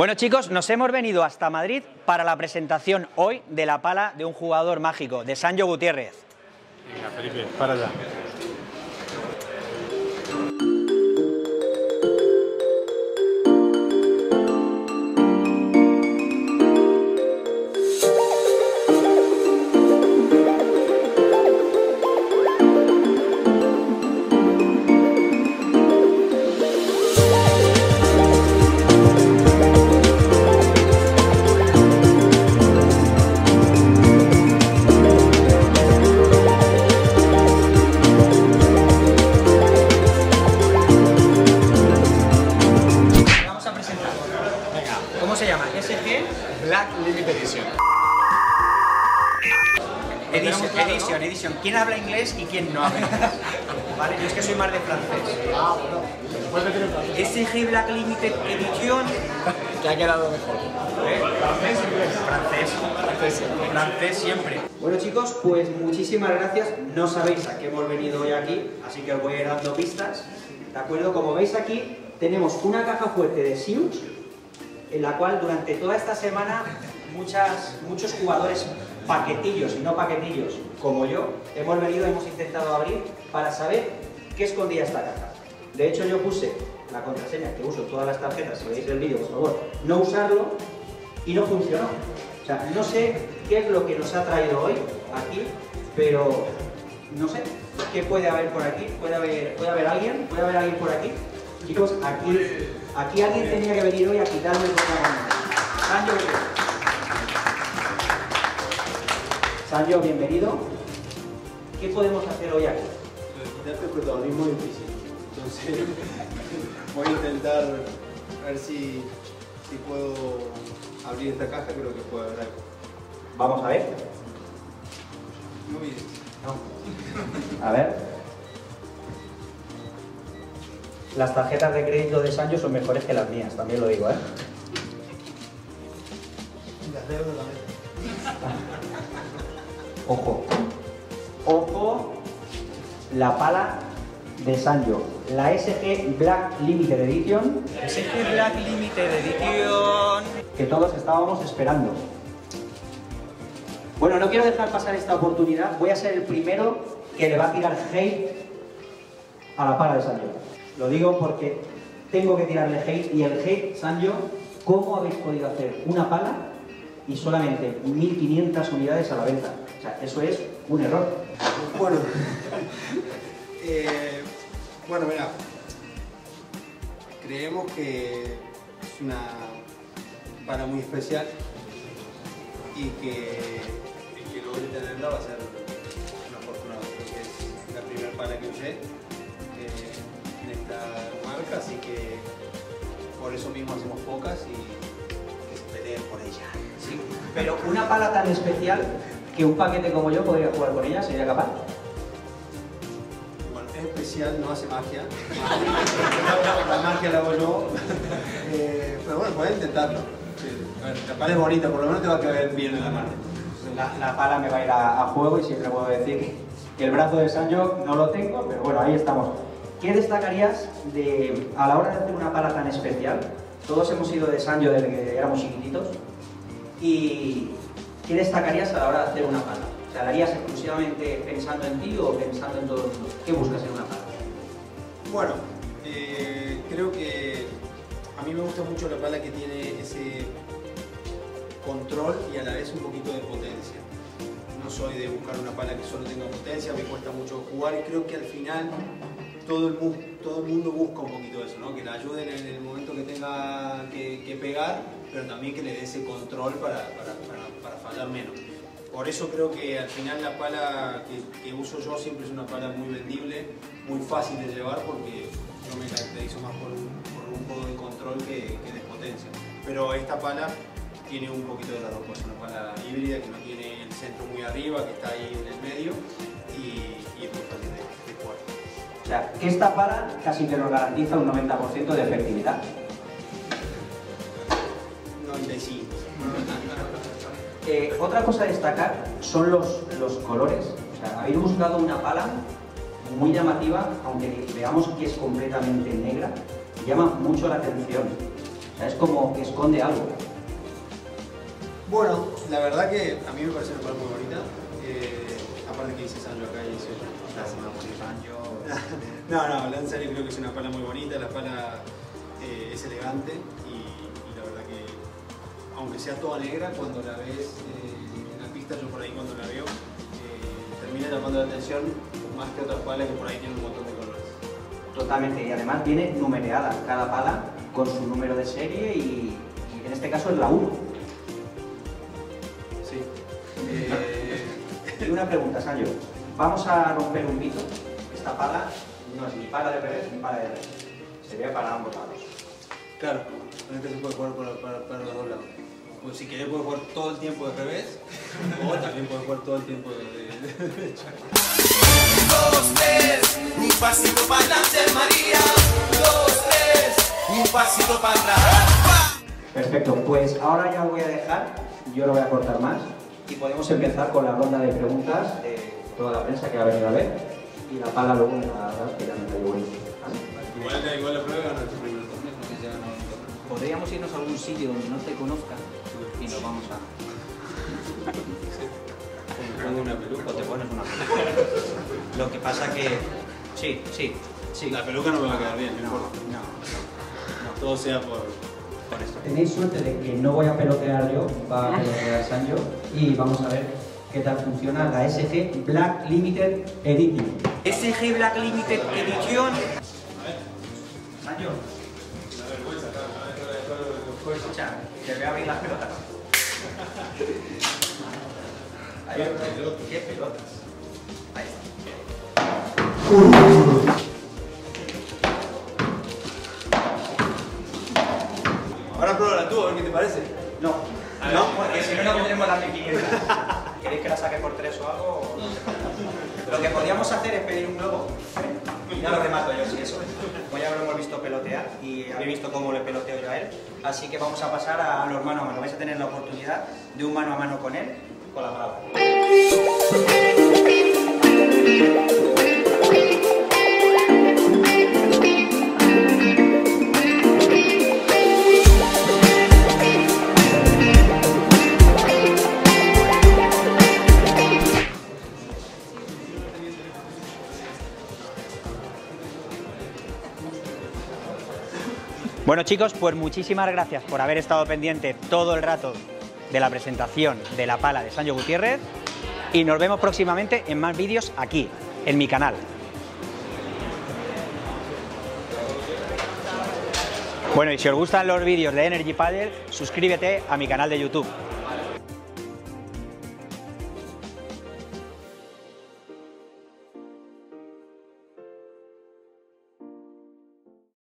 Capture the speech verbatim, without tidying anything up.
Bueno chicos, nos hemos venido hasta Madrid para la presentación hoy de la pala de un jugador mágico, de Sancho Gutiérrez. Venga, Felipe, para allá. ¿Cómo se llama? S G Black Limited Edition. Edition, claro, edition, ¿no? edition. ¿Quién habla inglés y quién no habla inglés? Vale, yo es que soy más de francés. Ah, bueno. Puedes meter en francés. S G Black Limited Edition. Te ha quedado mejor. ¿Eh? ¿Francés o inglés? Francés. Francés siempre. Francés siempre. Bueno chicos, pues muchísimas gracias. No sabéis a qué hemos venido hoy aquí, así que os voy a ir dando pistas. ¿De acuerdo? Como veis aquí, tenemos una caja fuerte de Sius, en la cual durante toda esta semana muchas, muchos jugadores paquetillos y no paquetillos como yo hemos venido, hemos intentado abrir para saber qué escondía esta caja. De hecho yo puse la contraseña que uso todas las tarjetas, si veis el vídeo por favor, no usarlo, y no funcionó. O sea, no sé qué es lo que nos ha traído hoy aquí, pero no sé qué puede haber por aquí. ¿Puede haber, puede haber alguien? ¿Puede haber alguien por aquí? Chicos, aquí, aquí alguien tenía que venir hoy a quitarme el protagonismo. Sancho, Sancho, bienvenido. ¿Qué podemos hacer hoy aquí? Quitarte el protagonismo es difícil. Entonces, voy a intentar ver si, si puedo abrir esta caja, creo que puede haber algo. Vamos a ver. No mires. No. A ver. Las tarjetas de crédito de Sancho son mejores que las mías, también lo digo, ¿eh? Las de euro también. Ojo. Ojo. La pala de Sancho. La S G Black Limited Edition. S G Black Limited Edition. Que todos estábamos esperando. Bueno, no quiero dejar pasar esta oportunidad. Voy a ser el primero que le va a tirar hate a la pala de Sancho. Lo digo porque tengo que tirarle hate, y el hate, Sancho, ¿cómo habéis podido hacer una pala y solamente mil quinientas unidades a la venta? O sea, eso es un error. Bueno, eh, bueno, mira, creemos que es una pala muy especial y que el que logre tenerla va a ser un afortunado, porque es la primera pala que usé eh, en esta marca, así que por eso mismo hacemos pocas y que se peleen por ella. Sí, pero una pala tan especial que un paquete como yo podría jugar con ella, ¿sería capaz? Bueno, es especial, no hace magia. La magia la hago yo. Eh, pero bueno, puedes intentarlo. Sí. A ver, la pala es bonita, por lo menos te va a caer bien en la mano. La, la pala me va a ir a, a juego, y siempre puedo decir que el brazo de Sancho no lo tengo, pero bueno, ahí estamos. ¿Qué destacarías de, a la hora de hacer una pala tan especial? Todos hemos ido de Sancho desde que éramos chiquititos. ¿Y qué destacarías a la hora de hacer una pala? O sea, ¿la harías exclusivamente pensando en ti o pensando en todo el mundo? ¿Qué buscas en una pala? Bueno, eh, creo que a mí me gusta mucho la pala que tiene ese control y a la vez un poquito de potencia. No soy de buscar una pala que solo tenga potencia, me cuesta mucho jugar, y creo que al final todo el, mu todo el mundo busca un poquito de eso, ¿no? Que la ayuden en el momento que tenga que, que pegar, pero también que le dé ese control para, para, para, para fallar menos. Por eso creo que al final la pala que, que uso yo siempre es una pala muy vendible, muy fácil de llevar, porque yo me caracterizo más por un, por un poco de control que, que de potencia. Pero esta pala tiene un poquito de las dos cosas, una pala híbrida que no tiene el centro muy arriba, que está ahí en el medio, y, y es muy fácil de, de jugar. O sea, que esta pala casi que nos garantiza un noventa por ciento de efectividad. noventa y cinco. Eh, otra cosa a destacar son los, los colores. O sea, habéis buscado una pala muy llamativa, aunque veamos que es completamente negra, llama mucho la atención. O sea, es como que esconde algo. Bueno, la verdad que a mí me parece una pala muy bonita. Eh, aparte que dice Sanyo acá y dice... No, no, hablando en serio, creo que es una pala muy bonita. La pala eh, es elegante y, y la verdad que, aunque sea toda negra, cuando la ves eh, en la pista, yo por ahí cuando la veo, eh, termina llamando la atención más que otras palas que por ahí tienen un montón de colores. Totalmente, y además viene numerada cada pala con su número de serie y, y en este caso es la uno. Sí. Eh, Y una pregunta, Sanyo. Vamos a romper un mito. Esta pala no es ni pala de revés ni pala de revés. Sería para ambos lados. claro, en este se puede jugar para, para, para los dos lados. Pues si querés puedes jugar todo el tiempo de revés o también puedes jugar todo el tiempo de, de, de derecha. Dos, tres, un pasito para adelante, María. Dos, tres, un pasito para atrás. Perfecto, pues ahora ya lo voy a dejar. Yo lo voy a cortar más. Y podemos empezar con la ronda de preguntas de toda la prensa que ha venido a ver. Y la pala luego me la das, que ya me cayó buenísimo. Igual, igual la prueba no es el primer torneo, no sé si ya ganado un torneo. Podríamos irnos a algún sitio donde no te conozcan y nos vamos a... Te pongo una peluca. O te pones una peluca. Lo que pasa que... Sí, sí, sí. La peluca no me va a quedar bien, no No, importa. no, no. Todo sea por... Por esto. Tenéis suerte de que no voy a pelotear yo, va a pelotear Sanyo y vamos a ver qué tal funciona la S G Black Limited Edition. S G Black Limited Edition. Sanyo. Escucha, te voy a abrir las pelotas. Ahí está. ¿Qué pelotas? Ahí está. Ahora pruébala tú, a ver qué te parece. No, no, porque si no, no tendremos las mil quinientas. ¿Queréis que la saque por tres o algo? Lo que podríamos hacer es pedir un globo. Ya lo remato yo, si eso. Pues ya lo hemos visto pelotear y habéis visto cómo le peloteo yo a él. Así que vamos a pasar a los mano a mano. Vais a tener la oportunidad de un mano a mano con él, con la palabra. Bueno chicos, pues muchísimas gracias por haber estado pendiente todo el rato de la presentación de la pala de Sanyo Gutiérrez y nos vemos próximamente en más vídeos aquí, en mi canal. Bueno, y si os gustan los vídeos de Energy Padel, suscríbete a mi canal de YouTube.